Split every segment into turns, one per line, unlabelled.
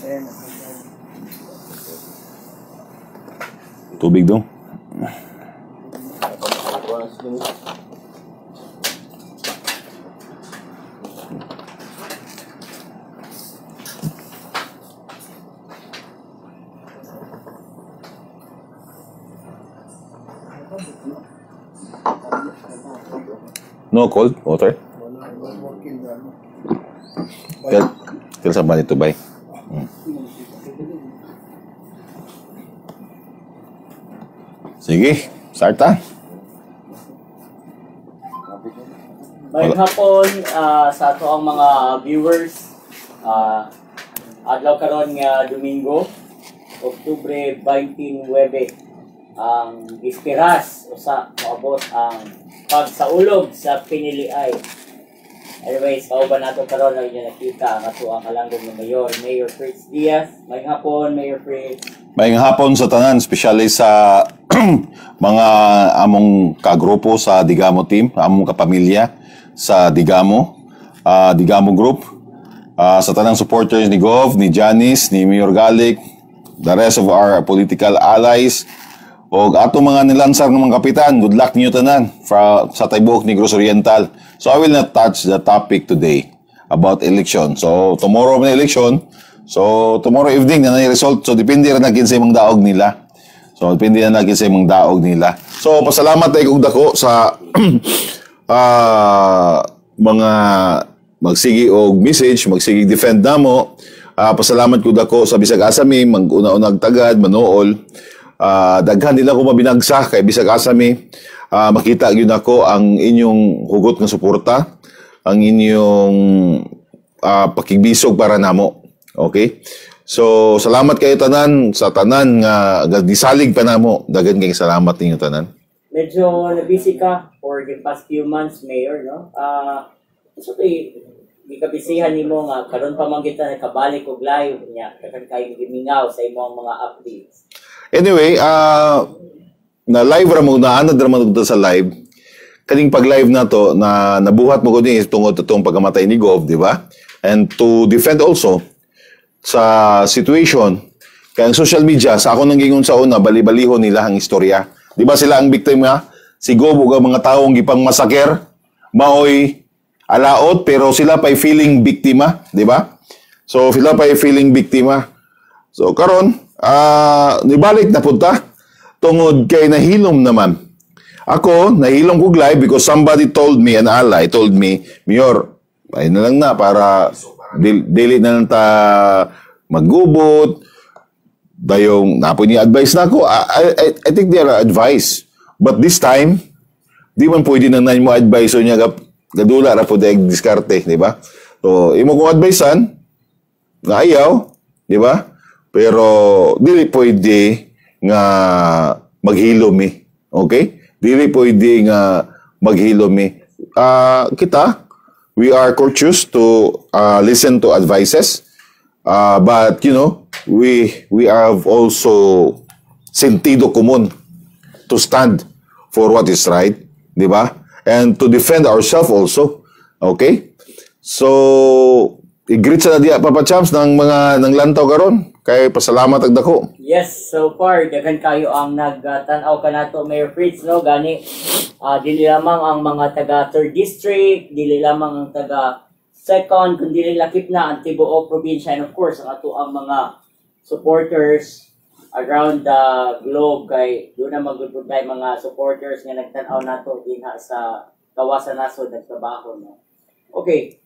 Tubig dong. No cold water? Kaya sa ba nito ba? Sige, start ta.
Mayong hapon sa ato ang mga viewers. Adlaw karon nga Domingo, Oktubre 29, ang Bisperas usa moabot ang pagsaulog sa Piniliay. Anyways, kauban nato karon ang inyo nakita ang ato ang kalanggong ng Mayor Fritz Diaz. Mayong hapon, Mayor Fritz.
Mayong hapon sa tanan, especially sa mga among kagrupo sa Digamo team, among kapamilya sa Digamo Group, sa tanang supporters ni Gov, ni Janice, ni Mayor Galik, the rest of our political allies, o ato mga nilansar ng mga kapitan. Good luck niyo tanan sa Taybuok Negros Oriental. So I will not touch the topic today about election. So tomorrow may election. So tomorrow evening na result. So depende ra naging sa imong daog nila. So depende na naging sa imong daog nila. So pasalamat tayo kong dako sa mga magsigi og message, magsigi defend namo. Pasalamat ko dako sa bisag asami, mag-una-unag tagad, manool. Daghan nila ko mabinagsa kay bisag asami. Makita gyud ako ang inyong hugot nga suporta, ang inyong pakigbisog para namo. Okay? So salamat kayo tanan sa tanan nga gisalig pa namo. Daghan kay salamat ninyo tanan.
Medyo na-busy ka for the past few months, Mayor, no? So gikabisihan nimo nga karon pa man kita nakabalik og live nya kakan kay gimingaw sa imong mga updates.
Anyway, na live ra mo na anad ra man sa live. Kaning pag-live na to na nabuhat mo ko ni tungod itong pagkamatay ni Gov, di ba? And to defend also sa situation kay ang social media sa ako nang gingon sa una bali-balihon nila ang istorya. Di ba sila ang biktima? Si Gov ug ang mga tawo gipang masaker, maoy alaot pero sila pa'y feeling biktima, di ba? So sila pa'y feeling biktima. So karon nibalik na punta tungod kay nahilom naman. Ako nahilom ko live because somebody told me, an ally told me, Mayor, ay na lang na para dili na lang ta maggubot. Dayong napo ni advice na ako. I think they are advice. But this time, di man pwede na mo advice o niya gadula ra po dahil diskarte, di ba? So, imo kong advicean, nga ayaw, di ba? Pero, dili pwede nga maghilom eh. Okay? Dili pwede nga maghilom eh. Kita, we are courteous to listen to advices. But, you know, we have also sentido común to stand for what is right, di ba? And to defend ourselves also. Okay? So, i-greet sa nadia Papa Champs ng mga ng lantaw karon. Kay pasalamat ag dako.
Yes, so far daghan kayo ang nagtan-aw kanato Mayor Fritz, no? Gani dili lamang ang mga taga 3rd district, dili lamang ang taga 2nd, kundi lakip na ang tibuok probinsya, and of course ang ato ang mga supporters around the globe. Kay doon na magudpod kay mga supporters nga nagtan-aw nato dinha sa kawasan nasod nagtrabaho, no? Okay,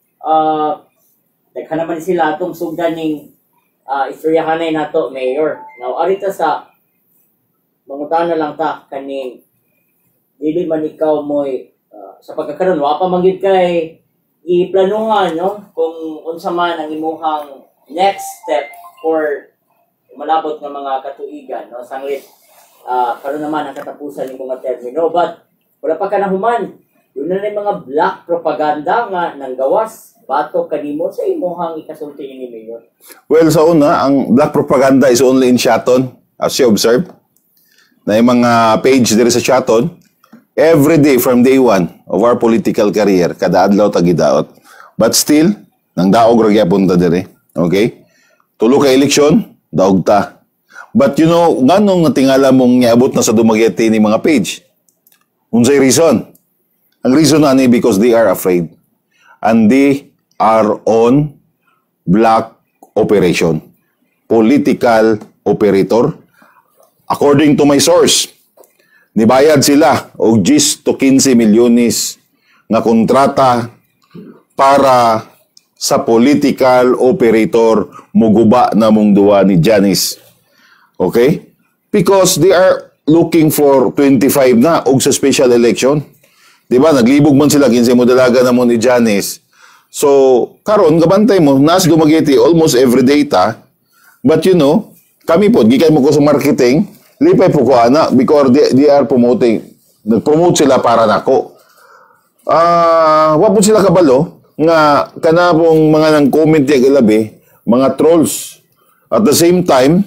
daghan naman sila atong sugdan ning istoryahanay nato, Mayor. Now arita sa mangutana lang ta kaning dili man ikaw moy sa pagkakaroon wa pa manggid kay iplanuhan, no, kung unsa man ang imuhang next step for malabot nga mga katuigan, no, sanglit karon naman ang katapusan ni mga termino, but wala pa ka nahuman. Yun na yung mga black propaganda nga nang gawas batok kanimo sa imuhang ikasulti ni Mayor.
Well, sa una, ang black propaganda is only in Shaton, as you observe. Na yung mga page diri sa Shaton, every day from day one of our political career, kada adlaw tagidaot. But still, nang daog ra gyapon ta diri. Okay? Tulo ka eleksyon, daog ta. But you know, nganong natingala mong niabot na sa Dumaguete ni mga page? Unsay reason? Ang reason na ni because they are afraid. And they are on black operation. Political operator. According to my source, nibayad sila og 10 to 15 milyones nga kontrata para sa political operator muguba na mong duwa ni Janice. Okay? Because they are looking for 25 na og sa special election. Diba? Naglibog man sila kinsa mo dalaga na mo ni Janice. So, karon gabantay mo, nas Dumaguete almost every data. But you know, kami po, gikan mo ko sa marketing, lipay po ko ana because they are promoting. Nag-promote sila para nako. Wa po sila kabalo nga kanabong mga nang comment ya galabi, mga trolls. At the same time,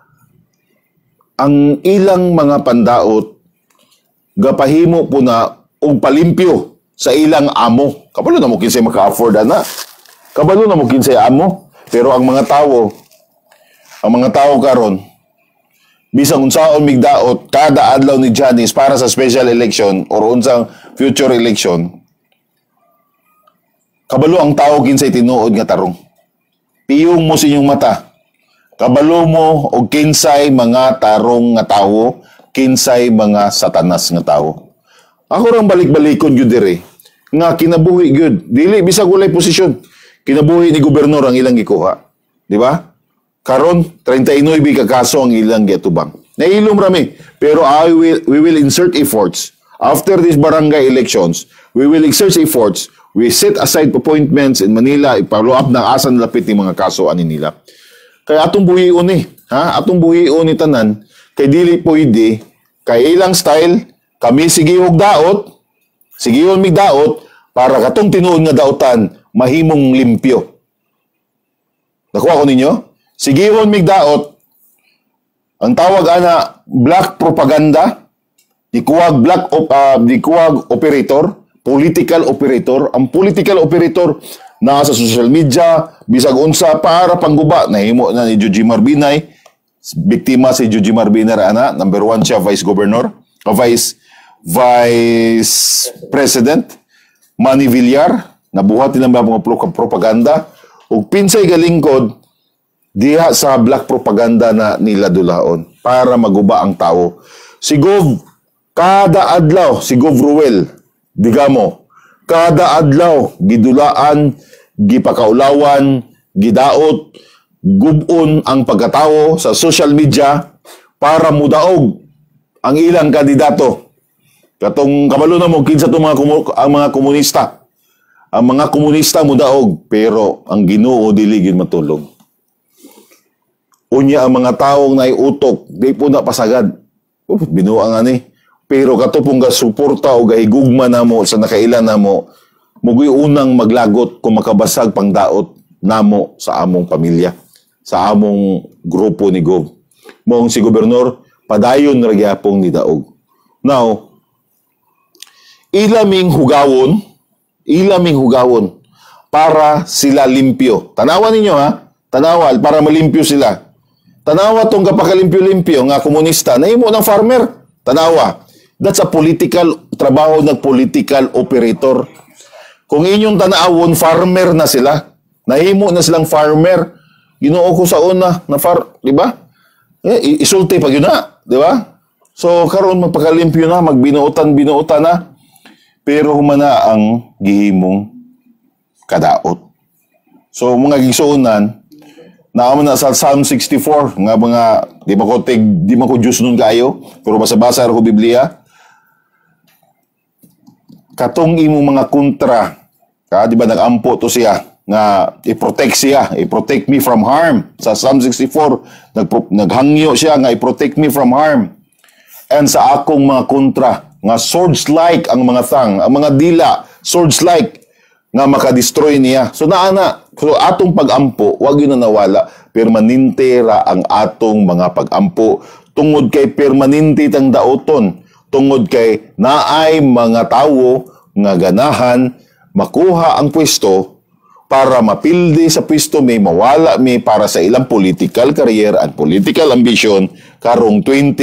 ang ilang mga pandaot gapahimo po na og palimpyo sa ilang amo. Kabalo na mo kinsay maka-afford ana. Kabalo na mo kinsay amo. Pero ang mga tao karon bisang unsaon migdaot kada adlaw ni Janice para sa special election or unsang future election. Kabalo ang tao kinsay tinuod nga tarong. Piyong mo sa inyong mata. Kabalo mo og kinsay mga tarong nga tawo, kinsay mga satanas nga tawo. Ako rang balik-balikon gyud dire nga kinabuhi gyud. Dili bisag walay posisyon. Kinabuhi ni gobernador ang ilang gikuha. Di ba? Karon 39 ka kaso ang ilang giatubang. Nailom rami, pero we will insert efforts after these barangay elections. We will exert efforts. We set aside appointments in Manila, i-follow up ng asan lapit ni mga kaso ani nila. Kaya atong buhion ni, atong buhion ni tanan kay dili pwede kay ilang style kami sige og daot, sige mig daot para katong tinuod nga daotan mahimong limpyo. Nakuha ko ninyo? Sige mig daot. Ang tawag ana black propaganda, dikuwag dikuwag operator, political operator. Ang political operator nasa social media, bisag unsa para pangguba nahimo na ni Joji Marbinay. Biktima si Joji Marbinay ana, number 1 siya vice governor, Vice President Manny Villar, nabuhat nila mga propaganda ug pinsay galingkod diha sa black propaganda na nila dulaon para maguba ang tao. Si Gov kada adlaw, si Gov Ruel digamo, kada adlaw gidulaan, gipakaulawan, gidaot, gubon ang pagkatao sa social media para mudaog ang ilang kandidato. Katong kabalo na mo kinsa tong ang mga komunista. Ang mga komunista mudaog pero ang Ginoo dili gyud matulog. Unya ang mga taong naiutok, di po na pasagad. Binuang ani. Pero kato pong gasuporta o gahigugma namo sa nakailan namo, mugoy unang maglagot kung makabasag pangdaot namo sa among pamilya, sa among grupo ni Gov. Mong si Gobernador, padayon ra gyapon ni daog. Now, ilaming hugawon para sila limpyo. Tanawan ninyo tanawal para malimpyo sila. Tanawa tong kapakalimpyo-limpyo nga komunista, nahimo ng farmer. Tanawa. That's a political trabaho ng political operator. Kung inyong tanawon, farmer na sila. Nahimo na silang farmer. Ginoo ko sa una na di ba? Isulti pag yun na, di ba? So karon magpakalimpyo na, magbinuutan na. Pero humana ang gihimong kadaot. So mga gigsuonan, naman na sa Psalm 64 nga mga di man ko Diyos nun kayo, pero basa-basa ko Biblia. Katong imong mga kontra, di ba nagampo to siya nga i-protect me from harm. Sa Psalm 64 naghangyo siya nga i-protect me from harm. And sa akong mga kontra nga swords-like ang mga thang, ang mga dila, swords-like nga makadestroy niya. So atong pag-ampo, wag yun na nawala, permanente ra ang atong mga pag-ampo. Tungod kay permanente tang daoton, tungod kay naay mga tawo nga ganahan makuha ang pwesto para mapildi sa pwesto may mawala may para sa ilang political career at political ambition karong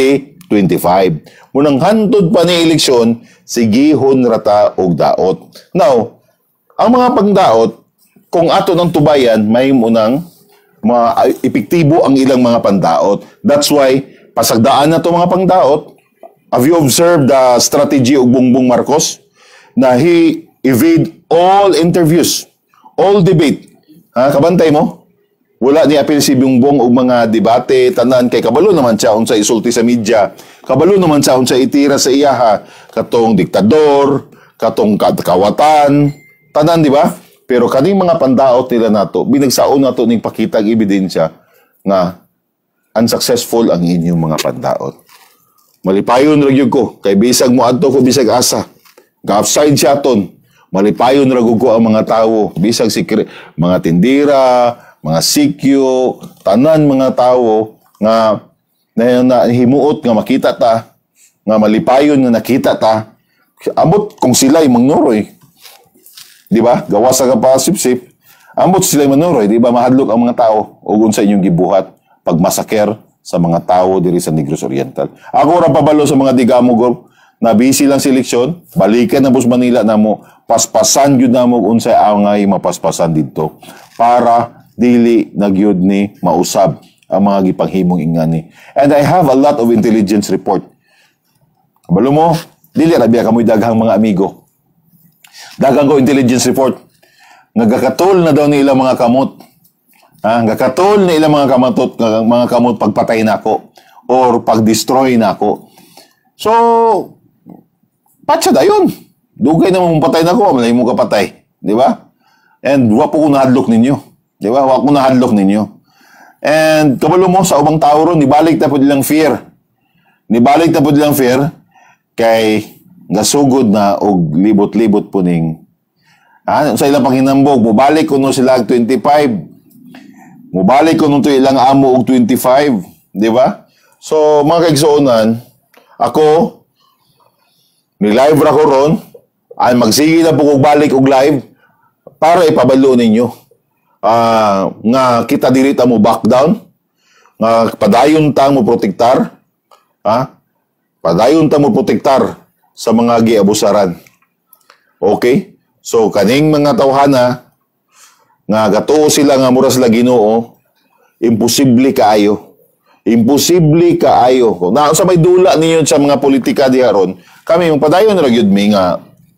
2025. Munang hantod pa ni eleksyon, sigihon rata og daot. Now, ang mga pangdaot, kung ato ng tubayan, may munang epektibo ang ilang mga pandaot. That's why, pasagdaan na to mga pangdaot. Have you observed the strategy of Bongbong Marcos? Na he evade all interviews, all debate. Kabantay mo? Wala ni apil si Bongbong og mga debate, tanan kay kabalo naman siya unsa isulti sa media. Kabalo naman siya unsa itira sa iyaha, katong diktador, katong kawatan, tanan di ba? Pero kaning mga pandaot nila nato, binagsaon nato ning pakita ang ebidensya nga unsuccessful ang inyong mga pandaot. Malipayon ra gyud ko kay bisag mo adto ko bisag asa. Ga-offside siya ton. Malipayon ra gyud ko ang mga tawo, bisag mga tindira, mga sikyo, tanan mga tawo nga na himuot nga makita ta, nga malipayon nga nakita ta. Ambot kung sila'y mangnuroy. Di ba? Gawa sa kapasip-sip. Ambot sila'y mangnuroy, di ba? Mahadlok ang mga tao o unsa inyong gibuhat pagmasaker sa mga tao diri sa Negros Oriental. Ako ra pabalo sa mga digamog na busy lang seleksyon, balikan na bus Manila na mo, paspasan gyud na mo unsay angay mapaspasan didto para dili nagyud ni mausab ang mga gipanghimong ingani. And I have a lot of intelligence report. Kabalo mo, dili ra biya kamoy daghang mga amigo. Daghang ko intelligence report. Nagakatol na daw ni ilang mga kamot. Nagakatol na ilang mga kamot pagpatay nako or pag-destroy nako. So, patsa dayon. Dugay na mong patay nako, malay mo kapatay, di ba? And wa po ko nahadlok ninyo. Di ba? Wa ko nahadlok ninyo. And kabalo mo sa ubang tao ron, nibalik na po nilang fear. Nibalik na po nilang fear kay gasugod na og libot-libot po ning sa ilang panghinambog, mubalik ko no sila og 25. Mubalik ko no to ilang amo og 25, di ba? So mga kaigsuonan, ako ni live ra ko ron, ay magsige na po kog balik og live para ipabalo ninyo. Nga kita dili ta mo back down, nga padayon ta mo protektar, padayon ta mo protektar sa mga giabusaran. Okay? So kaning mga tawhana nga gatuo sila nga mura sila Ginoo, imposible kaayo. Imposible kaayo. Kung sa may dula ninyo sa mga politika diha ron, kami yung padayon ra gyud mi nga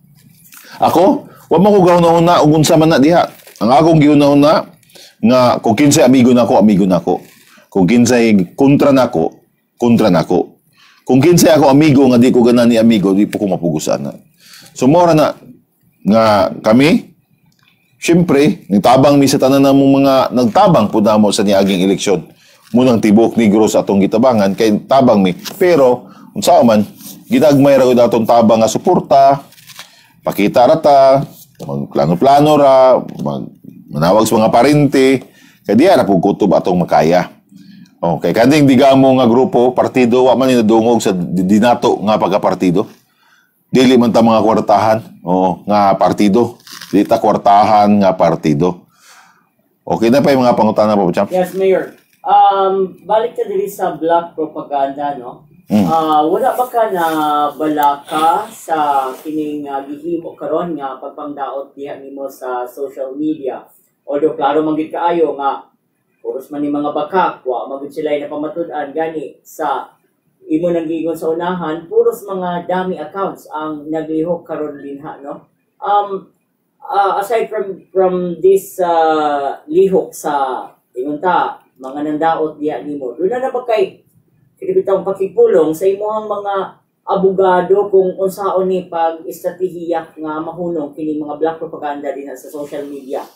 ako, wa mo ko gahuna og unsa man na diha. Ang akong gihuna nga kung kinsay amigo nako, amigo nako. Kung kinsay kontra nako, kontra nako. Kung kinsay ako amigo nga di ko ganan ni amigo, di po ko mapugusan na. So mora na nga kami, syempre, nagtabang mi sa tanan na mong mga nagtabang po na mo sa niaging eleksyon. Munang tibok Negros atong gitabangan kay tabang mi. Pero unsa man ginagmay ra gud atong tabang nga suporta, pakita ra ta, magplano-plano ra, manawag sa mga parente, kay diya na po kutob atong makaya. Okay, kading digamo nga grupo, partido, wa man ni nadungog sa dinato nga pagka-partido. Dili man ta mga kwartahan, nga partido. Dili ta kwartahan nga partido. Okay na pa yung mga pangutana po, Champ?
Yes, Mayor. Balik ka dili sa black propaganda, no? Wala ba ka na balaka sa kining gihimo karon nga pagpangdaot diha nimo sa social media? Although klaro man gid kaayo nga puros man ni mga bakak, wa magud sila napamatud-an gani sa imo nang giingon sa unahan, puros mga dummy accounts ang naglihok karon dinha, no? Aside from this lihok sa ingon ta mga nandaot diha nimo, doon na ba kay kitang pakipulong sa imuhang mga abogado kung unsaon ni pag-estratehiya nga mahunong kini mga black propaganda dinha sa social media?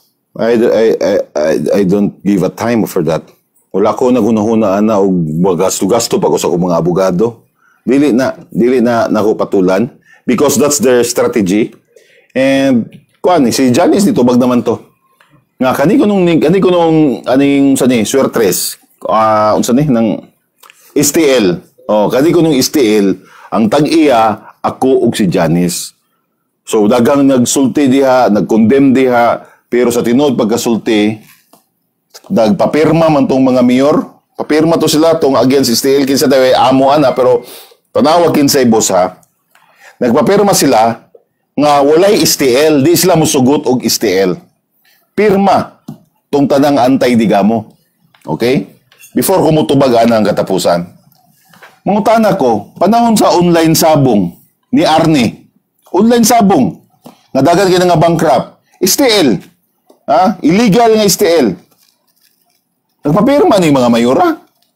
I don't give a time for that. Wala ko naghunahunaan na og gasto-gasto pa ko sa akong mga abogado. Dili na nako patulan because that's their strategy. And si Janice dito bag naman to. Nga kani ko nung aning sa ni Suertres. Unsa ni nang STL. Kani ko nung STL ang tag-iya ako ug si Janice. So dagang nagsulti diha, nag-condemn diha Pero sa tinuod pagkasulti, nagpapirma man tong mga mayor, papirma to sila tong against STL, kinsa daw amo ana, pero tanawa kinsay boss ha. Nagpapirma sila nga walay STL, di sila musugot og STL. Pirma tong tanang anti-digamo. Okay? Before kumutubag ana ang katapusan. Mangutana ko, panahon sa online sabong ni Arnie, online sabong, nga dagan kaya nga bankrupt, STL, ha? Illegal nga STL. Nagpapirma ni mga mayora.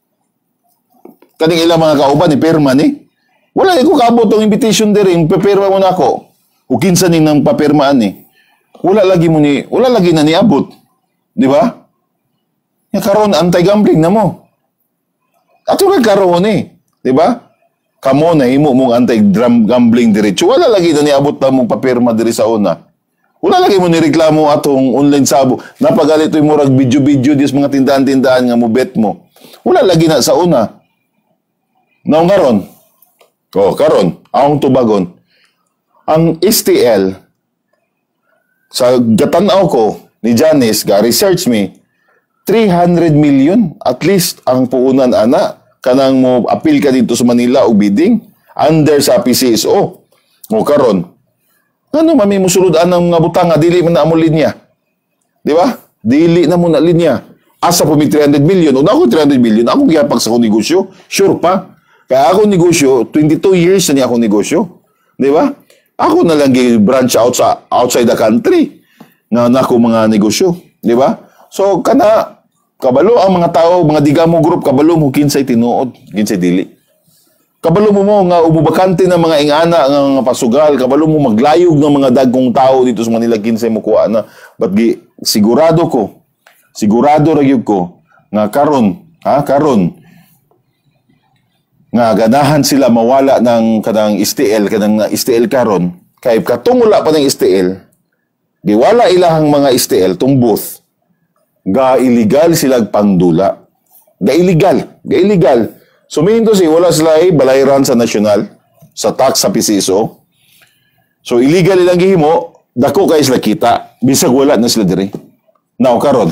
Kaning ilang mga kauban ni pirma ni. Wala ko kaabot tong invitation diri, papirma mo na ako. O kinsa ning nang papirmaan ni. Wala lagi na niabot. Di ba? Ya karon anti-gambling na mo. Ato ra karon ni, di ba? Kamo na himo mong anti-gambling diretso. Wala lagi na niabot na mong papirma diri sa una. Wala lagi mo nireklamo atong online sabo. Napagalit ito'y murag video-video dis mga tindahan-tindahan nga mo bet mo. Wala lagi na sa una. Naong karon. Karon, akong tubagon. Ang STL, sa gatanaw ko, ni Janice, ga-research me, 300 million, at least, ang puunan ana, kanang mo appeal ka dito sa Manila o bidding, under sa PCSO. O karon, ano mami musulod anang nga butang nga, dili man na mo linya. Di ba? Dili na mo na linya. Asa po may 300 million, o na ako 300 million, ako giyapag sa akong negosyo, sure pa. Kaya ako negosyo, 22 years na niya akong negosyo. Di ba? Ako na lang branch out sa outside the country na nako mga negosyo. Di ba? So, kabalo ang mga tao, mga digamo group, kabalo mo kinsay tinuod, kinsay dili. Kabalo mo nga umubakante ng mga ingana, ng pasugal, kabalo mo maglayog ng mga dagkong tao dito sa Manila, kinsay mo kuha na. But sigurado ragyog ko, nga karon, nga ganahan sila mawala ng kanang STL karon, kay katungula pa ng STL, giwala ilahang mga STL tong booth, illegal sila pangdula. Illegal. Suminto wala sila balayran sa nasyonal, sa tax sa PCSO. So illegal ilang gihimo, dako kay sila kita, bisag wala na sila diri. Now karon,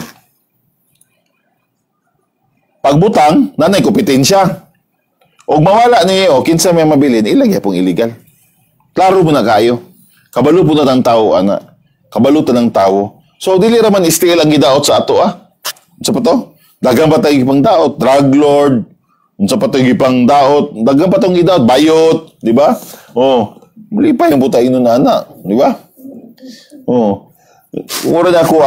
pagbutang, nanay kompetensya. Og mawala ni kinsa may mabilin, ilagay pong illegal. Klaro mo na kayo. Kabalo po na ng tao, ana. Kabalo ta ng tao. So, dili raman STL ang gidaot sa ato, Unsa pa to? Dagang pa tayo gipang daot, drug lord. Unsa pa tayo gipang daot, dagang pa tong gidaot, bayot, di ba? Muli pa yung buta ino na, ana, di ba? Ura na ko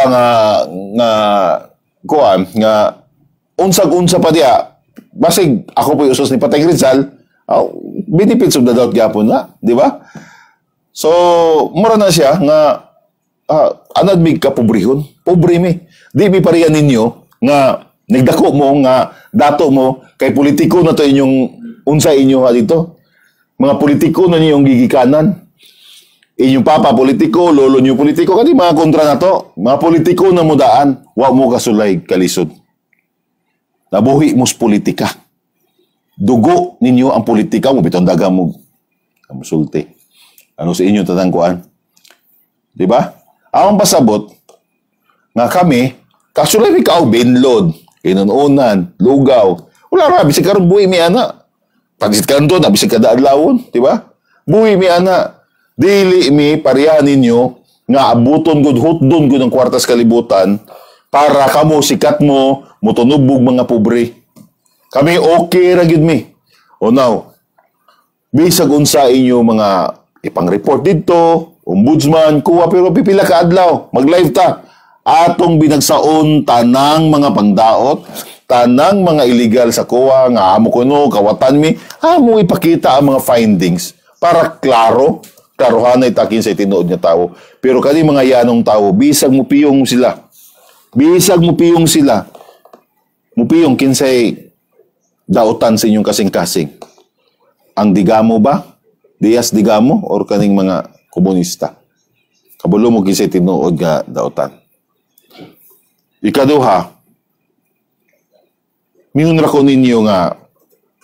nga unsag-unsa pa diya. Basig ako po usos ni Patay Rizal, benefits of the doubt gyapon na, di ba? So, mura na siya nga anad mig ka pobrehon. Pobre mi. Di mi pariyan ninyo nga nagdako mo nga dato mo kay politiko na to inyong unsa inyo dito. Mga politiko na ninyong gigikanan. Inyong papa politiko, lolo niyo politiko, kani mga kontra na to. Mga politiko na mudaan, wa mo kasulay kalisod. Nabuhi mo sa politika. Dugo ninyo ang politika mo, bitong daga mo. Kamusulti. Ano sa inyo tatangkuan? Diba? Ang pasabot, nga kami, kasulay may kao, binlod, inununan, lugaw. Wala ra, bisig karon buhi mi ana. Pagsit karon doon, bisig kada adlawon. Diba? Buhi mi ana. Dili mi parihan ninyo, nga abuton gud hutdon gud ang kwartas kalibutan, para kamo sikat mo, mutunubog mga pobre. Kami okay ra gyud mi. O now, bisag unsa inyo mga ipang-report dito, ombudsman, kuha, pero pipila ka adlaw, mag-live ta. Atong binagsaon tanang mga pangdaot, tanang mga illegal sa kuha, nga amo kuno, kawatan mi, amo ipakita ang mga findings para klarohanay takin sa tinuod niya tao. Pero kani mga yanong tao, bisag mo piyong sila. Mupiyong kinsay daotan sa inyong kasing-kasing. Ang digamo ba? Dias digamo or kaning mga komunista? Kabulo mo kinsay tinuod nga daotan. Ikaduha, mingon ra ko ninyo nga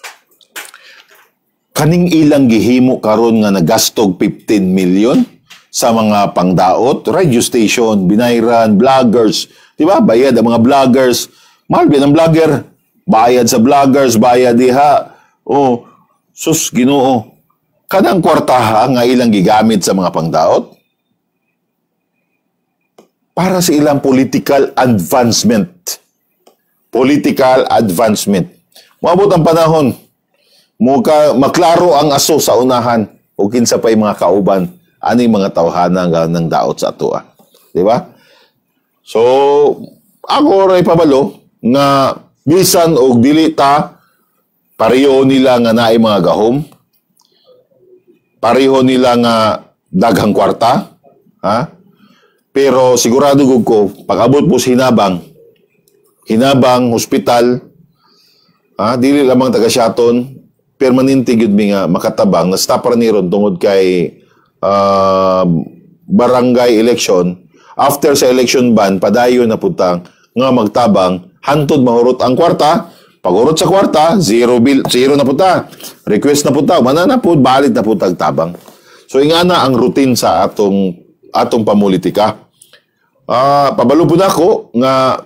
kaning ilang gihimo karon nga nagastog 15 million sa mga pangdaot, radio station, binayran, vloggers. Di ba? Bayad ang mga vloggers. Mahal din ang vlogger. Bayad sa vloggers, bayad diha. Oh, sus, Ginoo. Kanang kwartaha nga ilang gigamit sa mga pangdaot para sa ilang political advancement. Political advancement. Moabot ang panahon. Maklaro ang aso sa unahan o kinsa pa'y mga kauban ani mga tawhana nga ng daot sa atoa. Di ba? So, ako ray pabalo nga bisan og dili ta pareho nila nga naay mga gahom. Pareho nila nga daghang kwarta, ha? Pero sigurado gud ko pag-abot po sa hinabang hospital, dili lamang taga Siaton, permanente gud mi nga makatabang na stop ra ni ron tungod kay barangay election. After sa election ban, padayon na putang nga magtabang, hantod mahurot ang kwarta. Pag-urot sa kwarta, zero na puta. Request na puta, mana na po, balit na putang tabang. So ingana ang routine sa atong pamulitika. Pabalo po na ako nga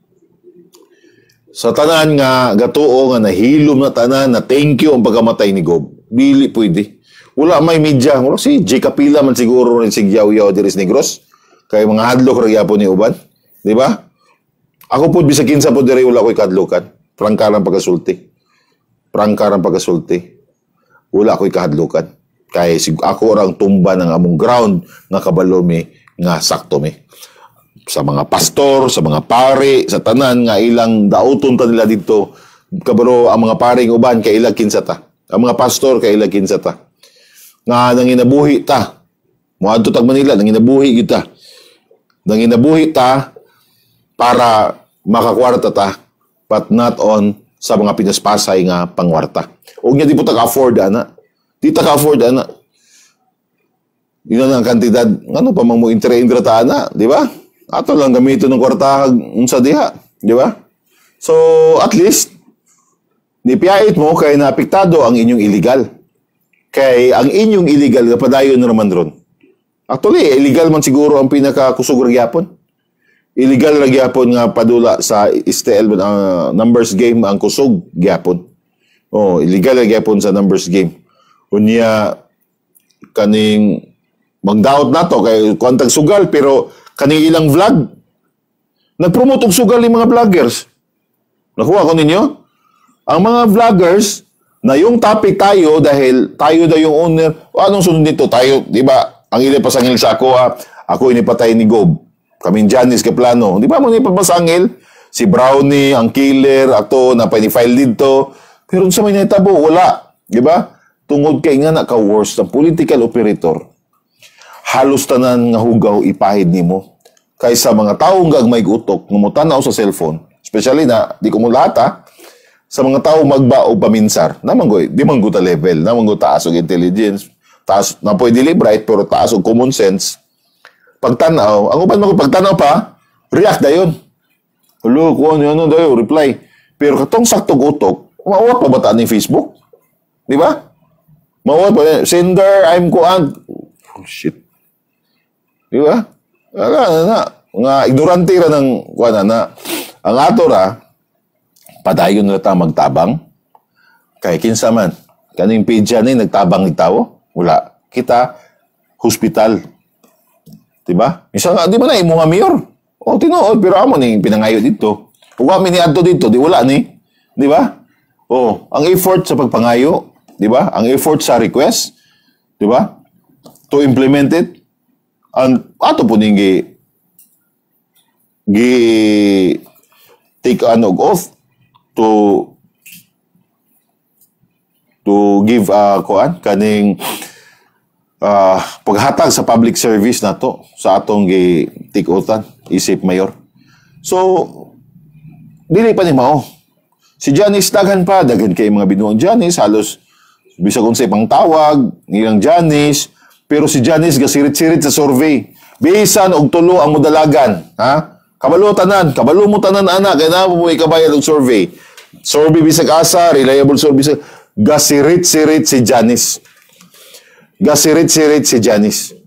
sa tanan nga gatuo nga nahilom na tanan na thank you ang pagkamatay ni Gob. Dili pwede. Wala may media. Wala si J. Capila man siguro rin si Yaw-Yaw Diris Negros. Kaya mga hadlok rin po ni Uban. Di ba? Ako po, bisa kinsa po diri wala ko'y kadlokan. Prangkarang pagkasulti. Wala ko'y kahadlokan. Kaya ako orang tumba ng among ground nga kabalo mi nga sakto mi. Sa mga pastor, sa mga pare, sa tanan nga ilang dauton ta nila dito. Kabalo ang mga paring uban kay ilang kinsa ta. Ang mga pastor kay ilang kinsa ta. Nga nanginabuhi ta. Moadto tag Manila nanginabuhi kita. Nanginabuhi ta para makakwarta ta but not on sa mga pinaspasay nga pangwarta. Og nya di po taka-afford ana. Di taka-afford ana. Yun ang kantidad. Ano pa mo intra ta ana, di ba? Ato lang gamiton ng kwarta unsa diha, di ba? So at least ni piyait mo kay naapektado ang inyong illegal. Kay ang inyong illegal nga padayon naman ron. Actually, illegal man siguro ang pinakakusog ra gyapon. Illegal ra gyapon nga padula sa STL numbers game ang kusog gyapon. Oh, illegal ra gyapon sa numbers game. Unya kaning magdaot nato kay kuantag sugal pero kaning ilang vlog nagpromote og sugal ni mga vloggers. Nakuha ko ninyo? Ang mga vloggers na yung topic tayo dahil tayo daw yung owner. O anong sunod nito? Tayo, di ba? Ang pasangil sa ako, ako inipatay ni Gob. Kaming Janice Kaplano. Di ba mo pasangil? Si Brownie, ang killer, ato, na pa-file dito. Pero sa may naitabo, wala. Di ba? Tungod kay nga naka-worst ang political operator. Halos tanan nga hugaw ipahid nimo. Kaysa mga taong gagmay utok, ngumutanaw sa cellphone. Especially na, di ko mo lahat sa mga tao magba o paminsar, di man ta level, naman go taas og intelligence, taas na pwede bright pero taas og common sense. Pagtanaw, ang uban mo pagtanaw pa, react dayon. Hello, kuan ano dayo, reply. Pero katong sakto utok, mauwa pa bata ni Facebook? Di ba? Mauwa pa, sender, I'm kuan. Oh, shit. Di ba? Nga ignorante ra ng kuan na. Ang ato ra, padayon na ta magtabang. Kay kinsa man. Kaning page ni nagtabang ni tao. Wala. Kita, hospital. Diba? Isa nga, di ba na imo nga mayor? O, tinuod. Pero amo ni pinangayo dito. Kung kami ni adto dito, di wala ni. Di ba? O, ang effort sa pagpangayo. Di ba? Ang effort sa request. Di ba? To implement it. Ang ato po ning take an oath to give kaning paghatag sa public service nato sa atong gi-take-oathan isip mayor. So dili pa ni mao. Si Janice daghan kay mga binuang Janice halos bisag unsay pang tawag nilang Janice, pero si Janice gasirit-sirit sa survey. Bisan og tulo ang modalagan, ha? Kabalo mo tanan ana kay na mo ikabayad og survey. Survey bisag asa, reliable survey bisag gasirit-sirit si Janice. Gasirit-sirit si Janice.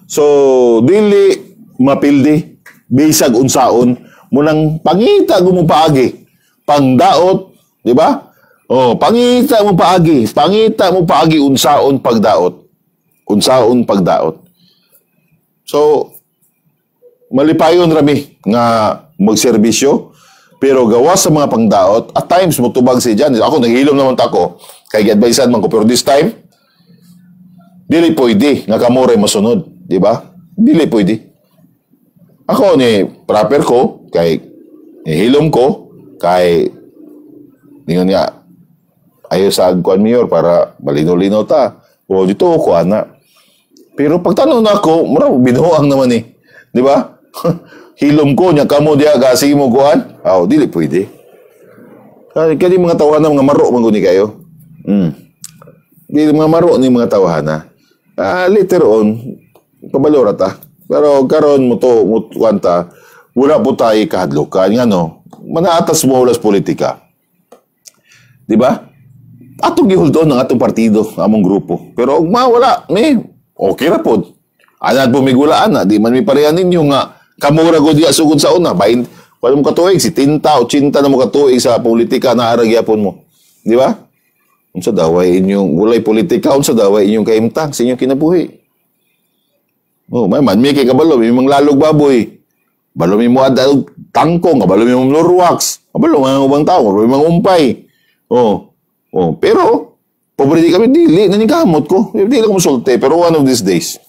So dili mapildi bisag unsaon munang pangita mo paagi pangdaot, di ba? Oh, pangita mo paagi unsaon pagdaot. Unsaon pagdaot. So malipayon rami nga magserbisyo pero gawas sa mga pangdaot at times mutubag si Jan. Ako naghilom naman tako kay gi-advisean man ko pero this time dili pwede nga kamore masunod, di ba? Dili pwede. Ako ni proper ko kay nihilom ko kay ningon nga ayo sa agkuan mayor para malino-lino ta. O dito ko ana. Pero pagtanong na ako, mura binuang naman eh. Di ba? Hilom ko nya kamo dia gasi mo kuan. Aw, dili pwede. Kani mga tawahan mga maro man guni kayo. Dili mga maro ni mga tawahan. Later on pabalora ta. Pero karon mo to mutuanta wala po tayo kahadlukan ngano. Manaatas mo ulas politika. Di ba? Atong gihuldon ng atong partido, among grupo. Pero ug mawala ni okay ra pod. Ana bumigulaan na di man mi parehan ninyo nga kamura go diya sugod sa una. Bain wala mo katuig si tinta o cinta na mo katuig sa politika na arag yapon mo. Di ba? Unsa daw ay inyong walay politika unsa daw ay inyong kaimtang sa inyong kinabuhi. Oh, may man mi kay kabalo mi manglalog baboy. Balo mi mo adal tangkong, balo mi mo lurwax. Balo mga ubang tao, balo mi mangumpay. Oh, pero pobre di kami dili nanigamot ko. Dili ko musulte pero one of these days.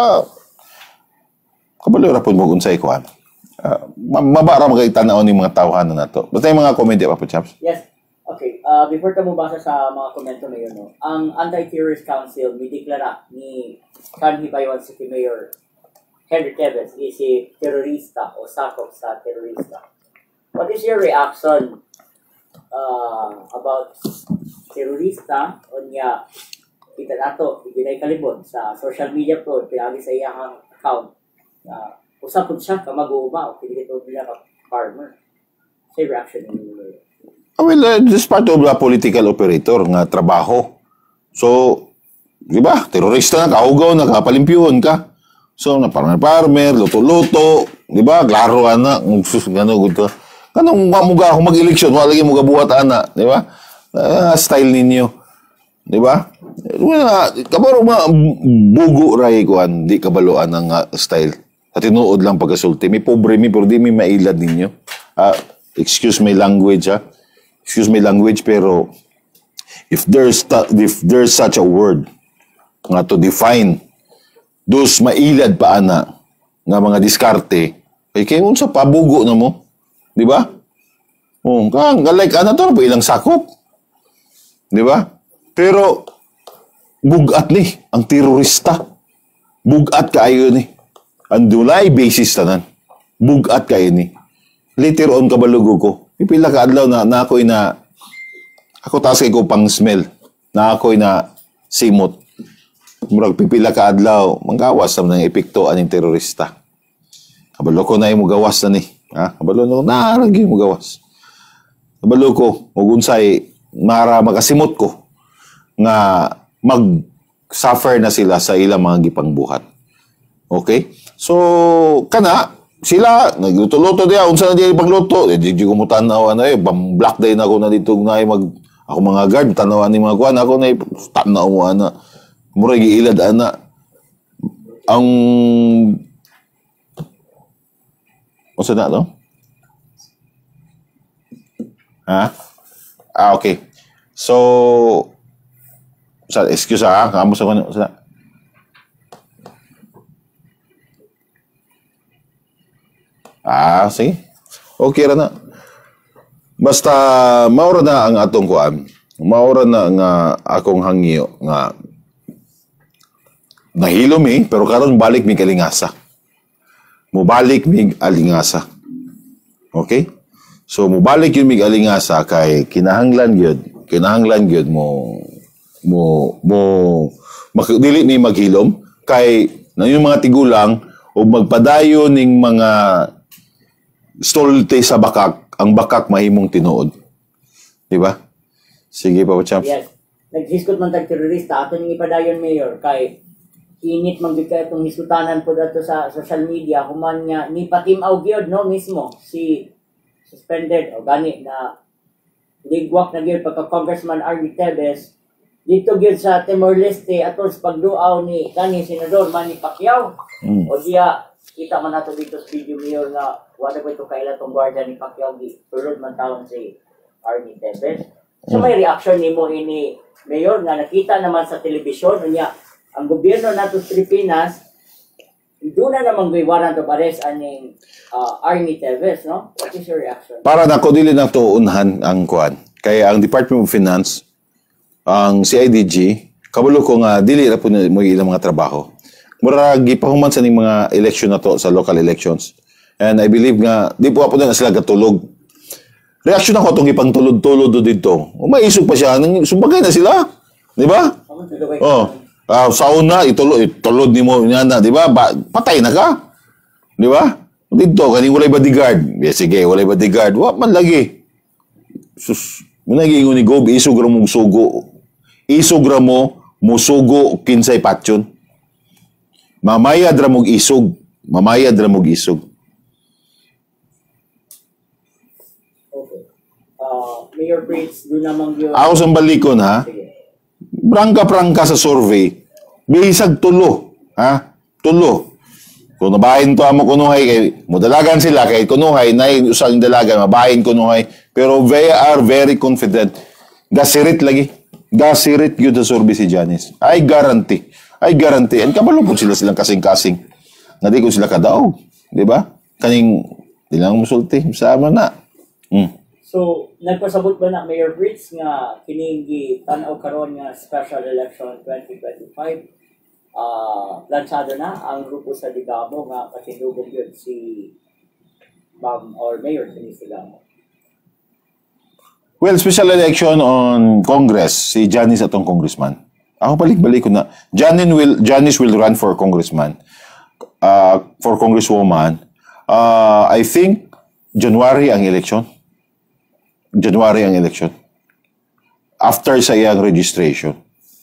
Kabalo ra pud mo unsay ko mabara magay tan-aw ni mga tawhan na to. Basta yung mga comment pa po, Chaps.
Yes. Okay. Before ka mo basa sa mga komento na yun, no? Ang Anti-Terrorist Council mideklara ni Hibaywan City Mayor Henry Tevez is a terorista o sakop sa terorista. What is your reaction about terorista o niya kita nato ibinay kalibon sa social media pro pinagi sa iyang account usap po siya ka mag-uuma o pinigito nila ka farmer sa reaction niyo.
Well, this part of the political operator nga trabaho. So, di ba? Terorista na, kaugaw na, kapalimpyuhon ka. So, na farmer, luto-luto, di ba? Klaro, ana, gano'n, gusto. Kanong muga kung mag-eleksyon, wala lagi muga buhat ana, di ba? Style ninyo. Di ba? Kabaro mga bugo ray kuan, di kabaluan ang style. Sa tinuod lang pagkasulti. May pobre mi, pero di may mailad ninyo. Excuse my language, ha? Excuse my language, pero if there's such a word nga to define those mailad pa ana nga mga diskarte, kay kayo sa pabugo na mo. Di ba? Kang like ana to ilang sakop. Di ba? Pero bugat ni ang terorista. Bugat kaayo ni. Andulay basis tanan. Bugat kaayo ni. Later on kabalugo ko. Pipila ka adlaw na ako'y na ako taas kay ko pang smell. Na ako'y na simot. Murag pipila ka adlaw manggawas sa nang epekto aning terorista. Kabalo ko na imo gawas na ni. Kabalo no naragi mo gawas. Kabalo ko ug unsay mara makasimot ko nga mag-suffer na sila sa ilang mga gipangbuhat. Okay? So kana sila nagluto-luto diya unsa na diya pagluto di ko mo tanaw ano black day na ako na dito na ako mga guard tanawan ni mga kuan ako na tanaw mo ana murag giilad ana ang unsa na to okay so excuse kamo sa kuno sa sige. Okay ra na. Basta maura na ang atong kuan. Maura na nga akong hangyo nga nahilom pero karon balik mi kalingasa. Mubalik mi alingasa. Okay? So mubalik yun mi alingasa kay kinahanglan gyud mo dili mi maghilom kay nanyo mga tigulang o magpadayon ning mga stolte sa bakak, ang bakak mahimong tinuod. Di ba? Sige pa, Champs.
Yes. Naghiskot man tag terorista, ato ning ipadayon mayor kay init manggika itong hisutanan po dato sa social media human nga ni patimaw gyud no mismo si suspended o gani na ligwak na gyud pagka Congressman Army Tevez dito gyud sa Timor-Leste atol sa pagduaw ni kani Senador Manny Pacquiao. O diya kita man nato dito sa video mayor nga wala ko ito kaila tong gwardiya ni Pacquiao gi sulod man taon si Army Tevez. So may reaction nimo ini mayor nga nakita naman sa telebisyon unya ang gobyerno nato sa Pilipinas doon na namang may warrant of arrest aning Army Tevez, no? What is your reaction?
Para nako dili na to unhan ang kuan. Kaya ang Department of Finance, ang CIDG, kabalo ko nga dili ra po mo ilang mga trabaho. Mura gipahuman sa ning mga election na to sa local elections. And I believe nga di po na sila gatulog. Reaction ako itong ipang-tulod-tulod dito. Maisog pa siya. Sumbagay na sila. Di ba? Oh. Sauna, itulod ni mo na, di ba? Patay na ka. Di ba? Dito, kaning walay bodyguard. Sige, walay bodyguard. Wa man lagi. Sus, naging ni Gob, isog ra mong sugo. Isog ra mo, musugo, kinsay patyon. Mamayad ra mong isog. Mamayad ra mong isog.
Okay. Mayor Prince, doon namang yun.
Ako sa balikon, ha?
Sige.
Prangka-prangka sa survey, bisag tulo. Ha? Tulo. Kung nabahin to amo kunuhay, kay mudalagan sila, kay kunuhay, na usang dalagan, mabahin kunuhay. Pero they are very confident. Gasirit lagi. Gasirit yun sa survey si Janice. I guarantee. I guarantee. And kabalo po silang kasing-kasing. Nga di ko sila kadaog. Di ba? Kaning, di lang musulti. Sama na.
So, nagpasabot ba na Mayor Fritz nga kining tanaw karon nga special election 2025 lansado na ang grupo sa Digamo nga patinugong yun si Ma'am or Mayor Denise Digamo?
Well, special election on Congress, si Janice atong congressman. Ako balik-balik ko na. Janice will run for congressman, for congresswoman. I think January ang election. January ang election. After sa iyang registration.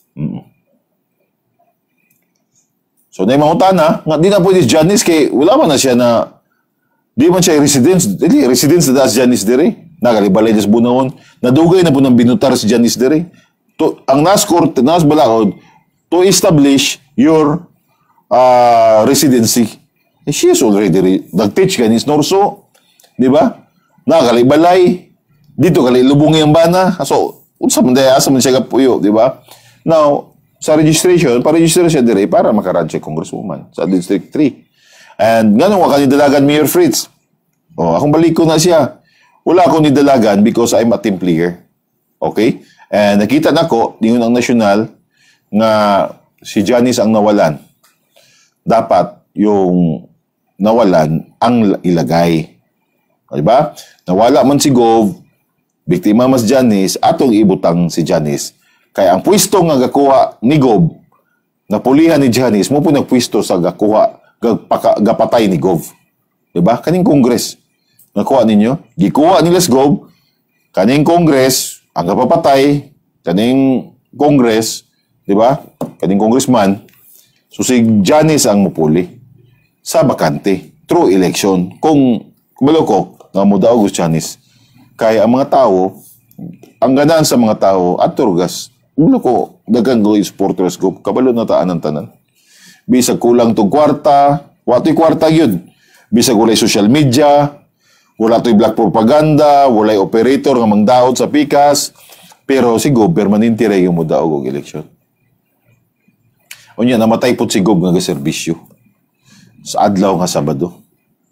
So, na yung mga na, nga di na pwede si Janice kay wala man na siya na di man siya residence. Dili, residence na si Janice dire. Nakalibalay sa bunahon. Nadugay na po ng binutar si Janice dire. Ang NASCOR, balaod, to establish your residency. She is already nag-teach ka ni Snorso. Di ba? Nakalibalay. Dito kali lubungi ang bana. So, unsa man daya asa man siya kapuyo, di ba? Now, sa registration, pa-register siya dire para makaran siya congresswoman sa District 3. And ngano wa kanidalagan Mayor Fritz. Oh, akong balik ko na siya. Wala akong nidalagan because I'm a team player. Okay? And nakita nako dingon ang nasyonal nga si Janice ang nawalan. Dapat yung nawalan ang ilagay. Di ba? Nawala man si Gov, biktima mas Janice, atong ibutang si Janice. Kaya ang pwesto nga gakuha ni Gov, napulihan ni Janice, mo po nagpwesto sa gakuha, gapatay ni Gov. Diba? Kaning Congress. Nakuha ninyo? Gikuha nila si Gov, kaning Congress, ang gapapatay, kaning Congress, diba? Kaning congressman, so si Janice ang mupuli sa bakante, through election. Kung maloko, nga mo daw Janice. Kaya ang mga tao, ang ganaan sa mga tao, at turgas, ko, dagang go supporters ko, kabalo na taan ang tanan. Bisag kulang tong kwarta, wato'y kwarta yun. Bisag walay social media, wala to'y black propaganda, walay operator nga mangdaot sa pikas, pero si Gob, permanente rin yung mudaog og eleksyon. O niya, namatay po si Gob nga serbisyo sa adlaw nga Sabado.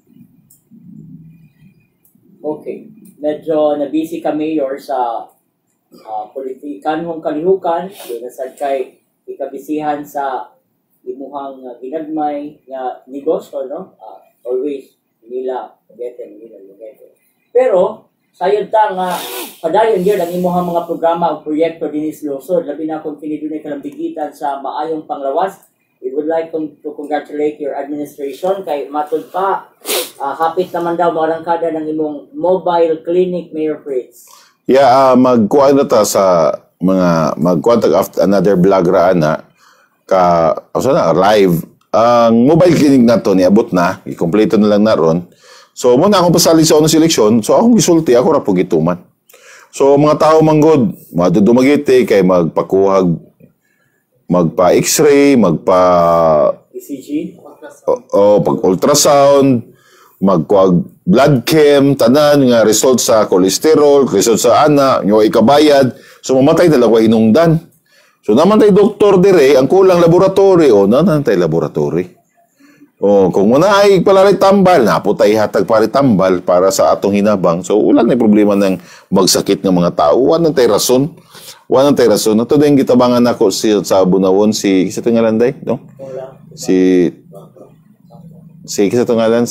Okay. Medyo na-busy ka, Mayor, sa politikan mong kalihukan. Dinasad kay ikabisihan sa imuhang ginagmay nga negosyo, no? Always, nila, magete. Pero, sayod ta nga, padayon yun ang imuhang mga programa o proyekto din is losod. Labi na kung kinidunay kalambigitan sa maayong panglawas. We would like to congratulate your administration kay matud pa. Hapit naman daw marangkada ng imong mobile clinic, Mayor Fritz.
Yeah, magkuha na ta sa mga magkuha after another vlog ra na asa na, live. Ang mobile clinic na to, niabot na, i-complete na lang na ron. So, muna akong pasali sa unang seleksyon, so akong gisulti, ako ra po gituman. So, mga tao manggod, madudumagiti, kay magpakuhag, magpa-x-ray,
ECG?
pag-ultrasound, magkuhag blood chem, tanan, nga result sa cholesterol, result sa ana, yung ikabayad. So, mamatay dalawa hinungdan. So, naman tayo doktor dire, ang kulang laboratory, naman tayo laboratory. Kung muna ay palaray tambal, naputay hatag pala tambal para sa atong hinabang. So, ulan na problema ng magsakit ng mga tao. Wanan tayo rason. Ito din gitabangan ako sa Bunawon, kisa itong ngalan day, no? Kisa itong ngalan,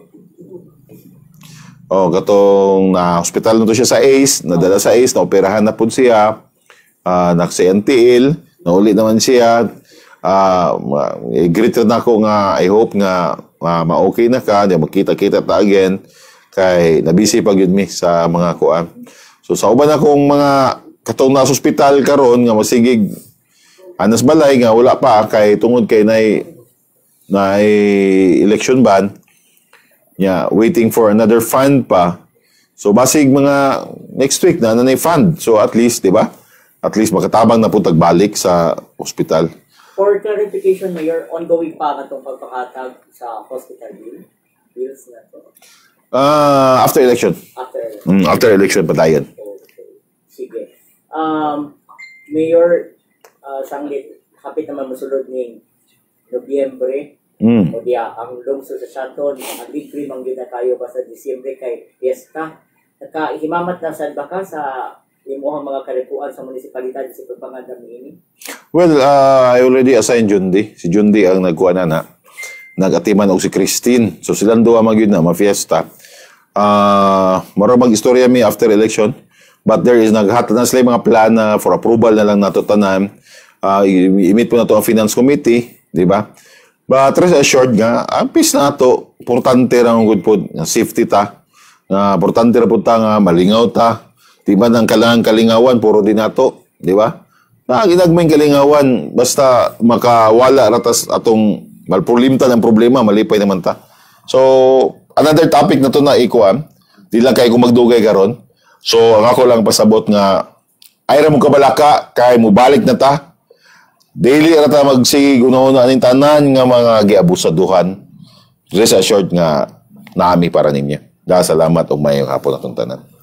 katong na hospital na to siya sa ACE, nadala sa ACE, naoperahan na po siya. Nagsa-NTL, nauli naman siya. Greeted na ako nga, I hope nga ma-okay na ka, magkita-kita ta again, kay nabisi pag yun mi sa mga kuan. So sa uban akong mga katong na hospital karon nga masigig anas balay nga wala pa kay tungod kay na election ban, waiting for another fund pa. So basig mga next week na fund. So at least, di ba? At least makatabang na po tagbalik sa ospital.
For clarification, Mayor, ongoing pa itong pagpakatag sa hospital bills na to?
After election. After election pa tayo.
Okay. Sige. Mayor, sanglit, kapit naman masulod ng Nobyembre. O diya, ang lungsod sa Shanton, ang libre manggina kayo ba sa Disyembre kay Fiesta. Nakahimamat na sad ba ka sa imuhang mga kalikuan sa munisipalidad sa pagpangandam ini?
Well, I already assigned Jundi. Si Jundi ang nagkuha na. Nag-atiman og si Christine. So silang duwa magyud na, ma-fiesta. Marabang istorya mi after election. But there is naghatag na sila mga plan for approval na lang nato tanan. I-meet po na to ang Finance Committee, di ba? But rest assured nga, ang peace na to, importante lang good po, safety ta. Importante ra po ta nga malingaw ta. Di ba ng kalingawan, puro din nato, di ba? Ginagmay kalingawan, basta makawala ratas atong malprolimta ng problema, malipay naman ta. So, another topic na to na ikuan, di lang kayo kung magdugay karon. So, ang ako lang pasabot nga, ayra mo kabalaka, kay mo balik na ta. Daily rata magsig, una-una aning tanan nga mga giabusaduhan. Rest assured nga, naami para ninyo. Salamat o may hapon atong tanan.